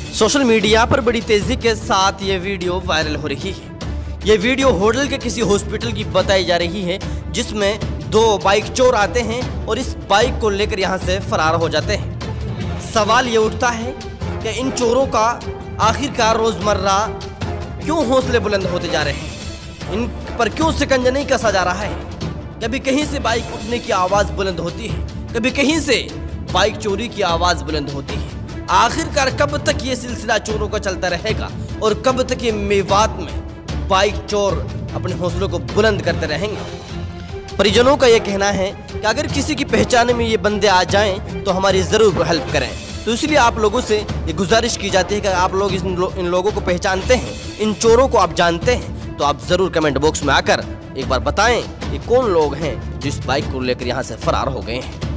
Social media पर बड़ी तेजी के साथ ये वीडियो वायरल हो रही है। ये वीडियो होटल के किसी हॉस्पिटल की बताई जा रही है, जिसमें दो बाइक चोर आते हैं और इस बाइक को लेकर यहाँ से फरार हो जाते हैं। सवाल ये उठता है कि इन चोरों का आखिरकार रोजमर्रा क्यों हौसले बुलंद होते जा रहे हैं, इन पर क्यों शिकंजा नहीं कसा जा रहा है। कभी कहीं से बाइक उठने की आवाज़ बुलंद होती है, कभी कहीं से बाइक चोरी की आवाज़ बुलंद होती है। आखिरकार कब तक ये सिलसिला चोरों का चलता रहेगा और कब तक ये मेवात में बाइक चोर अपने हौसलों को बुलंद करते रहेंगे। परिजनों का ये कहना है कि अगर किसी की पहचान में ये बंदे आ जाएं तो हमारी ज़रूर हेल्प करें। तो इसलिए आप लोगों से ये गुजारिश की जाती है कि आप लोग इन लोगों को पहचानते हैं, इन चोरों को आप जानते हैं, तो आप ज़रूर कमेंट बॉक्स में आकर एक बार बताएं ये कौन लोग हैं जो इस बाइक को लेकर यहाँ से फरार हो गए हैं।